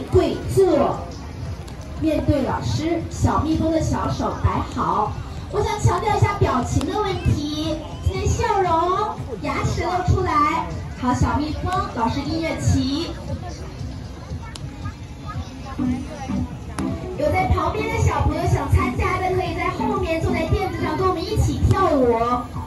跪坐，面对老师，小蜜蜂的小手摆好。我想强调一下表情的问题，今天笑容，牙齿露出来。好，小蜜蜂，老师音乐起。有在旁边的小朋友想参加的，可以在后面坐在垫子上跟我们一起跳舞。